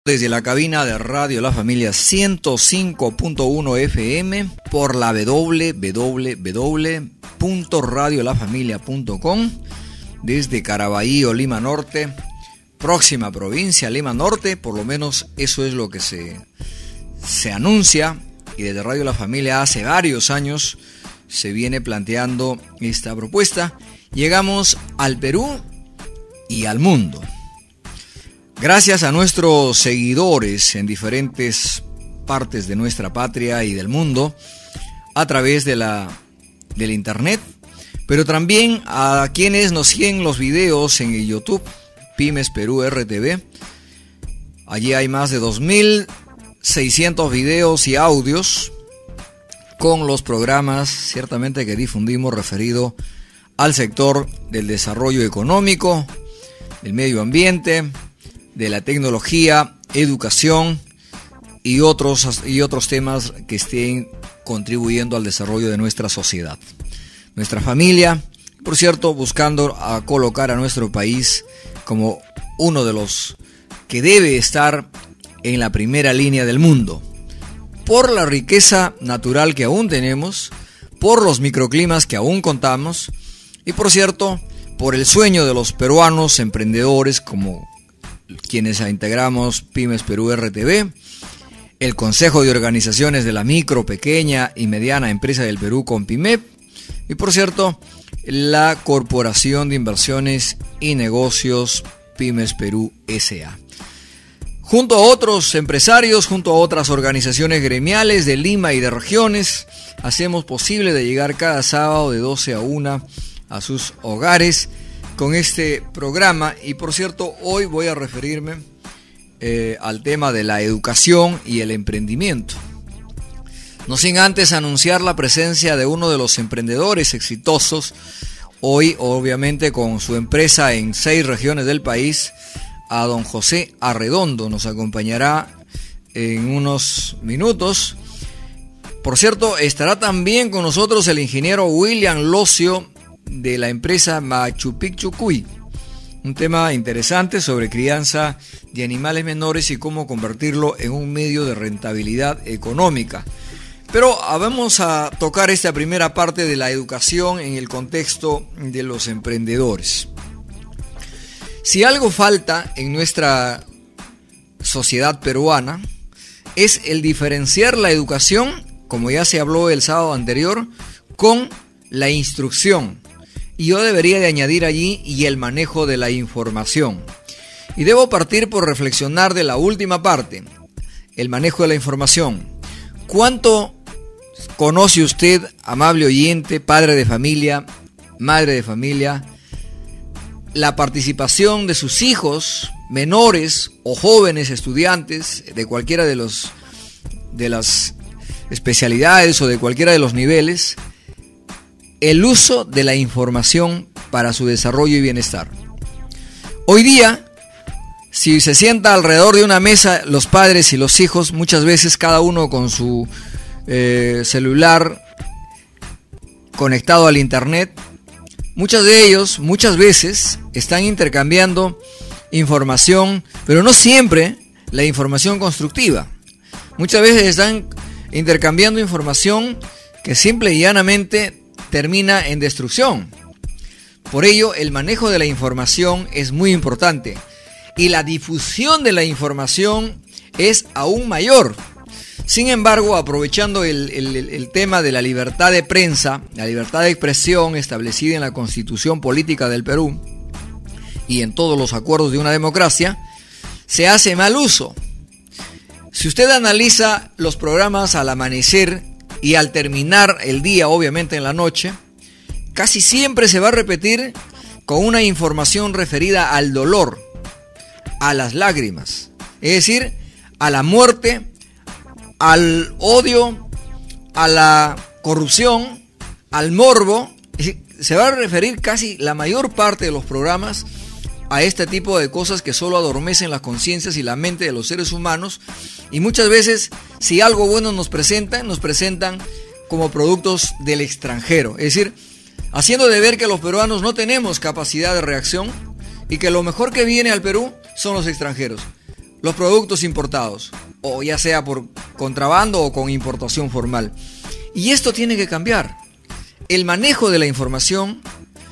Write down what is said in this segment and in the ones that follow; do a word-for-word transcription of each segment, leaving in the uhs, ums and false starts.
Desde la cabina de Radio La Familia ciento cinco punto uno F M por la doble u doble u doble u punto radio la familia punto com, desde Caraballo, Lima Norte, próxima provincia, Lima Norte, por lo menos eso es lo que se, se anuncia, y desde Radio La Familia hace varios años se viene planteando esta propuesta. Llegamos al Perú y al mundo. Gracias a nuestros seguidores en diferentes partes de nuestra patria y del mundo, a través de la, del internet, pero también a quienes nos siguen los videos en YouTube, Pymes Perú R T V. Allí hay más de dos mil seiscientos videos y audios con los programas ciertamente que difundimos referido al sector del desarrollo económico, del medio ambiente, de la tecnología, educación y otros, y otros temas que estén contribuyendo al desarrollo de nuestra sociedad, nuestra familia, por cierto, buscando a colocar a nuestro país como uno de los que debe estar en la primera línea del mundo, por la riqueza natural que aún tenemos, por los microclimas que aún contamos y, por cierto, por el sueño de los peruanos emprendedores como quienes integramos Pymes Perú R T V, el Consejo de Organizaciones de la Micro, Pequeña y Mediana Empresa del Perú, CONPIMEP, y por cierto, la Corporación de Inversiones y Negocios Pymes Perú S A. Junto a otros empresarios, junto a otras organizaciones gremiales de Lima y de regiones, hacemos posible de llegar cada sábado de doce a una a sus hogares con este programa. Y por cierto, hoy voy a referirme eh, al tema de la educación y el emprendimiento. No sin antes anunciar la presencia de uno de los emprendedores exitosos, hoy obviamente con su empresa en seis regiones del país, a don José Arredondo. Nos acompañará en unos minutos. Por cierto, estará también con nosotros el ingeniero William Locio, de la empresa Machu Picchu Cuy, un tema interesante sobre crianza de animales menores y cómo convertirlo en un medio de rentabilidad económica. Pero vamos a tocar esta primera parte de la educación en el contexto de los emprendedores. Si algo falta en nuestra sociedad peruana es el diferenciar la educación, como ya se habló el sábado anterior, con la instrucción. Y yo debería de añadir allí y el manejo de la información. Y debo partir por reflexionar de la última parte, el manejo de la información. ¿Cuánto conoce usted, amable oyente, padre de familia, madre de familia, la participación de sus hijos menores o jóvenes estudiantes de cualquiera de los de las especialidades o de cualquiera de los niveles, el uso de la información para su desarrollo y bienestar? Hoy día, si se sienta alrededor de una mesa los padres y los hijos, muchas veces cada uno con su eh, celular conectado al internet, muchos de ellos, muchas veces, están intercambiando información, pero no siempre la información constructiva. Muchas veces están intercambiando información que simple y llanamente termina en destrucción. Por ello, el manejo de la información es muy importante y la difusión de la información es aún mayor. Sin embargo, aprovechando el, el, el tema de la libertad de prensa, la libertad de expresión establecida en la Constitución Política del Perú y en todos los acuerdos de una democracia, se hace mal uso. Si usted analiza los programas al amanecer y al terminar el día, obviamente en la noche, casi siempre se va a repetir con una información referida al dolor, a las lágrimas, es decir, a la muerte, al odio, a la corrupción, al morbo. Se va a referir casi la mayor parte de los programas a este tipo de cosas que solo adormecen las conciencias y la mente de los seres humanos, y muchas veces, si algo bueno nos presentan, nos presentan como productos del extranjero, es decir, haciendo de ver que los peruanos no tenemos capacidad de reacción y que lo mejor que viene al Perú son los extranjeros. los productos importados, o ya sea por contrabando o con importación formal. Y esto tiene que cambiar. El manejo de la información,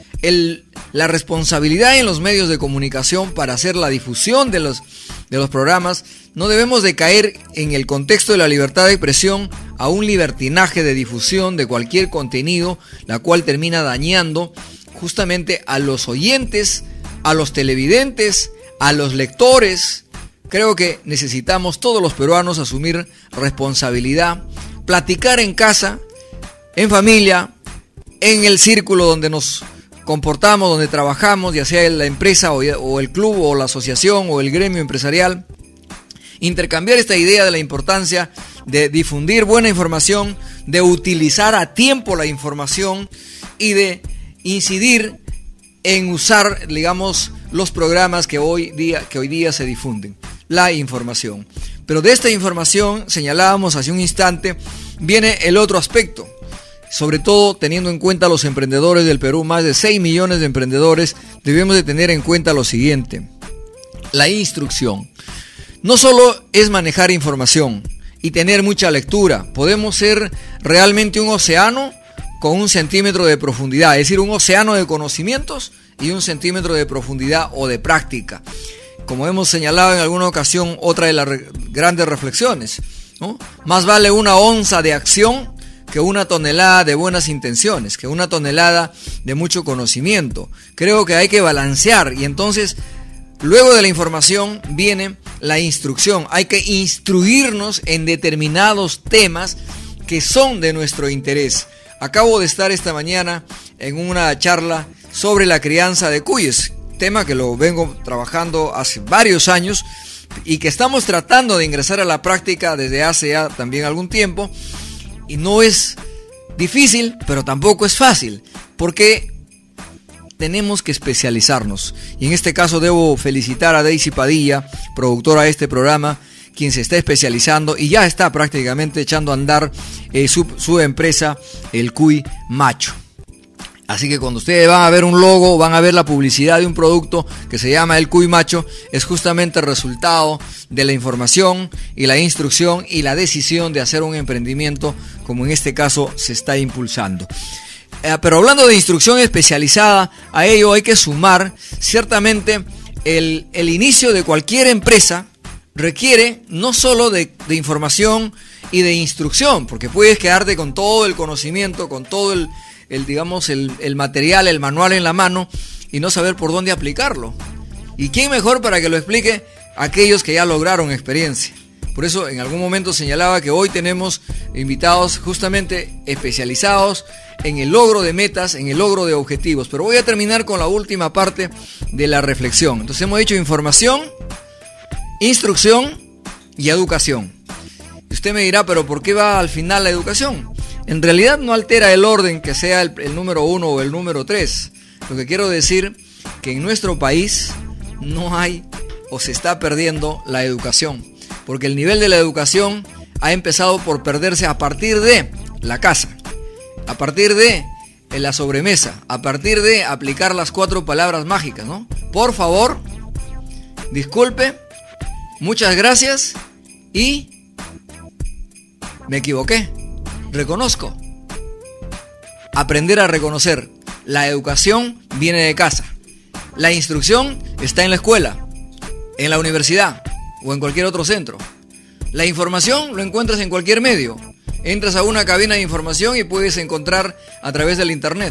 el, la responsabilidad en los medios de comunicación para hacer la difusión de los, de los programas, no debemos de caer en el contexto de la libertad de expresión a un libertinaje de difusión de cualquier contenido, la cual termina dañando justamente a los oyentes, a los televidentes, a los lectores. Creo que necesitamos todos los peruanos asumir responsabilidad, platicar en casa, en familia, en el círculo donde nos comportamos, donde trabajamos, ya sea la empresa o el club o la asociación o el gremio empresarial. Intercambiar esta idea de la importancia de difundir buena información, de utilizar a tiempo la información y de incidir en usar, digamos, los programas que hoy día, que hoy día se difunden, la información. Pero de esta información, señalábamos hace un instante, viene el otro aspecto, sobre todo teniendo en cuenta los emprendedores del Perú, más de seis millones de emprendedores, debemos de tener en cuenta lo siguiente: la instrucción. No solo es manejar información y tener mucha lectura, podemos ser realmente un océano con un centímetro de profundidad, es decir, un océano de conocimientos y un centímetro de profundidad o de práctica. Como hemos señalado en alguna ocasión, otra de las re- grandes reflexiones, ¿no? Más vale una onza de acción que una tonelada de buenas intenciones, que una tonelada de mucho conocimiento. Creo que hay que balancear y entonces, luego de la información viene la instrucción. Hay que instruirnos en determinados temas que son de nuestro interés. Acabo de estar esta mañana en una charla sobre la crianza de cuyes, tema que lo vengo trabajando hace varios años y que estamos tratando de ingresar a la práctica desde hace ya también algún tiempo. Y no es difícil, pero tampoco es fácil, porque tenemos que especializarnos. Y en este caso debo felicitar a Daisy Padilla, productora de este programa, quien se está especializando y ya está prácticamente echando a andar eh, su, su empresa, el Cuy Macho. Así que cuando ustedes van a ver un logo, van a ver la publicidad de un producto que se llama el Cuy Macho, es justamente el resultado de la información y la instrucción y la decisión de hacer un emprendimiento, como en este caso se está impulsando. Eh, pero hablando de instrucción especializada, a ello hay que sumar, ciertamente, el, el inicio de cualquier empresa requiere no solo de, de información y de instrucción, porque puedes quedarte con todo el conocimiento, con todo el, el digamos, el, el material, el manual en la mano y no saber por dónde aplicarlo. ¿Y quién mejor para que lo explique? Aquellos que ya lograron experiencia. Por eso en algún momento señalaba que hoy tenemos invitados justamente especializados en el logro de metas, en el logro de objetivos. Pero voy a terminar con la última parte de la reflexión. Entonces hemos dicho información, instrucción y educación. Y usted me dirá, pero ¿por qué va al final la educación? En realidad no altera el orden que sea el, el número uno o el número tres. Lo que quiero decir que en nuestro país no hay o se está perdiendo la educación. Porque el nivel de la educación ha empezado por perderse a partir de la casa, a partir de la sobremesa, a partir de aplicar las cuatro palabras mágicas, ¿no? Por favor, disculpe, muchas gracias y me equivoqué. Reconozco. Aprender a reconocer. La educación viene de casa. La instrucción está en la escuela, en la universidad o en cualquier otro centro. La información lo encuentras en cualquier medio. Entras a una cabina de información y puedes encontrar a través del internet.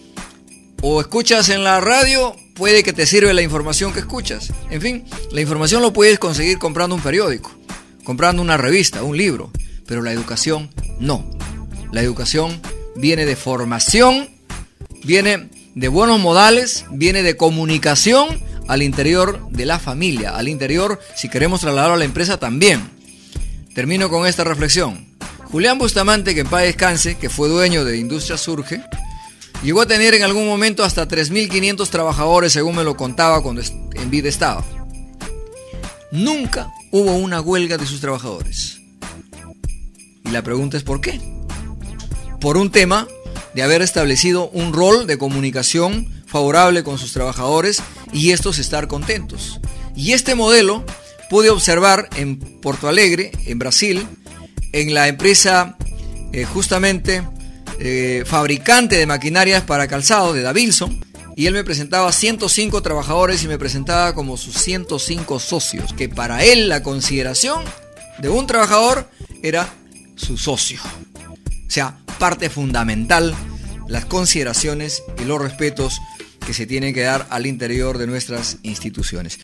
O escuchas en la radio, puede que te sirva la información que escuchas. En fin, la información lo puedes conseguir comprando un periódico, comprando una revista, un libro. Pero la educación no. La educación viene de formación, viene de buenos modales, viene de comunicación al interior de la familia, al interior, si queremos trasladarlo a la empresa también. Termino con esta reflexión. Julián Bustamante, que en paz descanse, que fue dueño de Industria Surge, llegó a tener en algún momento hasta tres mil quinientos trabajadores, según me lo contaba cuando en vida estaba. Nunca hubo una huelga de sus trabajadores. Y la pregunta es ¿por qué? Por un tema de haber establecido un rol de comunicación favorable con sus trabajadores y estos estar contentos. Y este modelo pude observar en Porto Alegre, en Brasil, en la empresa eh, justamente eh, fabricante de maquinarias para calzado de Davilson, y él me presentaba ciento cinco trabajadores y me presentaba como sus ciento cinco socios, que para él la consideración de un trabajador era su socio. O sea, parte fundamental, las consideraciones y los respetos que se tienen que dar al interior de nuestras instituciones.